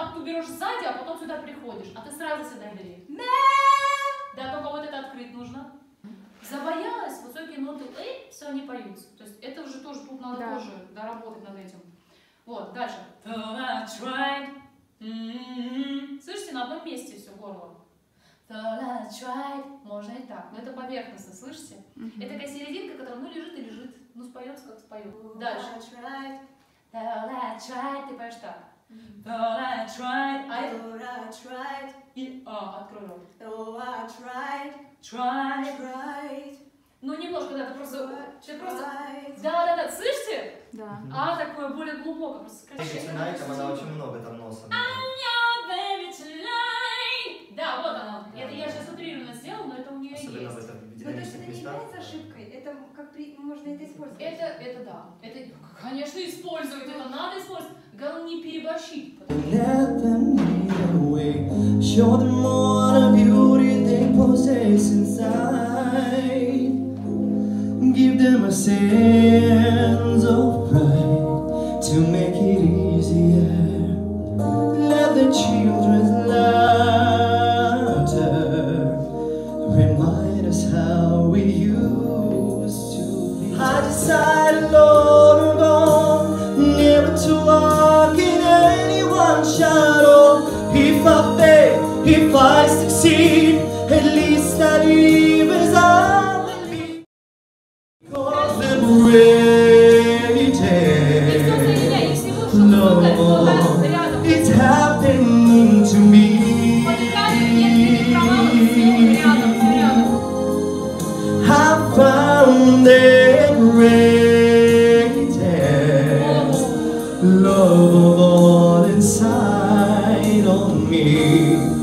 ты берешь сзади, а потом сюда приходишь, а ты сразу сюда бери. Да, только вот это открыть нужно. Забоялась, высокие ноты, все, они поются. То есть это уже тоже, тут надо тоже доработать над этим. Вот, дальше. Слышите, на одном месте все горло. Можно и так, но это поверхностно, слышите? Это такая серединка, которая лежит и лежит. Ну, споется, как споет. Дальше. Ты поешь так. И открой рот. Ну, немножко, да, это просто... Да, слышите? Да. Такое более глубокое. Там она очень много там носом. Да, вот она. Это я сейчас утрированно сделала, но это у нее Особенно есть. в этом Но то, что это не является ошибкой, это как можно это использовать. Это да. Это, конечно, использовать. Это надо использовать. Главное, не переборщить. Let them lead away. Show them all the beauty they possess inside. Give them a sense of pride to make it easier. Let the children's laughter remind us how we used to be. I decided long ago never to walk in anyone's shadow. If I fail, if I succeed, at least I live as I believe. Cause liberated, no, it's happening to me. I found the greatest love of all inside on me.